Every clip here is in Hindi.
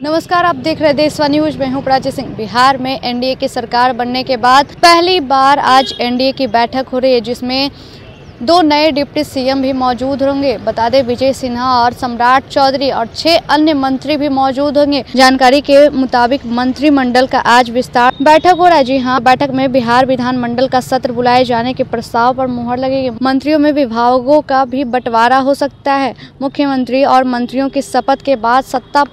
नमस्कार, आप देख रहे हैं देशवा न्यूज। मैं हूं प्राची सिंह। बिहार में एनडीए की सरकार बनने के बाद पहली बार आज एनडीए की बैठक हो रही है, जिसमें 2 नए डिप्टी सीएम भी मौजूद होंगे। बता दें, विजय सिन्हा और सम्राट चौधरी और 6 अन्य मंत्री भी मौजूद होंगे। जानकारी के मुताबिक मंत्रिमंडल का आज विस्तार बैठक हो रहा है। जी हाँ, बैठक में बिहार विधानमंडल का सत्र बुलाए जाने के प्रस्ताव पर मुहर लगेगी। मंत्रियों में विभागों का भी बंटवारा हो सकता है। मुख्यमंत्री और मंत्रियों की शपथ के बाद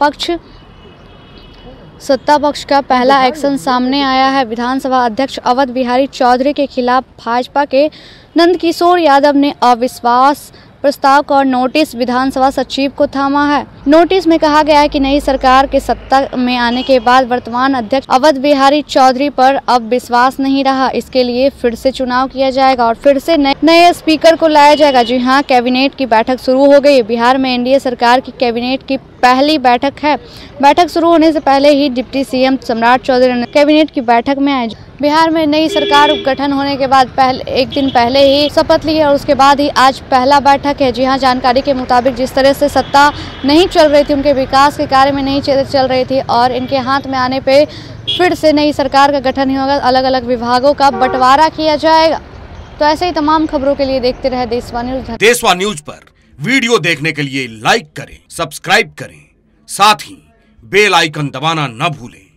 सत्ता पक्ष का पहला एक्शन सामने आया है। विधानसभा अध्यक्ष अवध बिहारी चौधरी के खिलाफ भाजपा के नंदकिशोर यादव ने अविश्वास प्रस्ताव का नोटिस विधानसभा सचिव को थामा है। नोटिस में कहा गया है कि नई सरकार के सत्ता में आने के बाद वर्तमान अध्यक्ष अवध बिहारी चौधरी पर अब विश्वास नहीं रहा। इसके लिए फिर से चुनाव किया जाएगा और फिर से नए स्पीकर को लाया जाएगा। जी हाँ, कैबिनेट की बैठक शुरू हो गई। बिहार में एनडीए सरकार की कैबिनेट की पहली बैठक है। बैठक शुरू होने से पहले ही डिप्टी सीएम सम्राट चौधरी ने कैबिनेट की बैठक में आए। बिहार में नई सरकार गठन होने के बाद एक दिन पहले ही शपथ ली और उसके बाद ही आज पहला बैठक है। जी हाँ, जानकारी के मुताबिक जिस तरह से सत्ता नहीं चल रही थी, उनके विकास के कार्य में नहीं चल रही थी और इनके हाथ में आने पे फिर से नई सरकार का गठन ही होगा। अलग अलग विभागों का बंटवारा किया जाएगा। तो ऐसे ही तमाम खबरों के लिए देखते रहे देशवा न्यूज। देशवा न्यूज पर वीडियो देखने के लिए लाइक करें, सब्सक्राइब करें, साथ ही बेल आइकन दबाना न भूलें।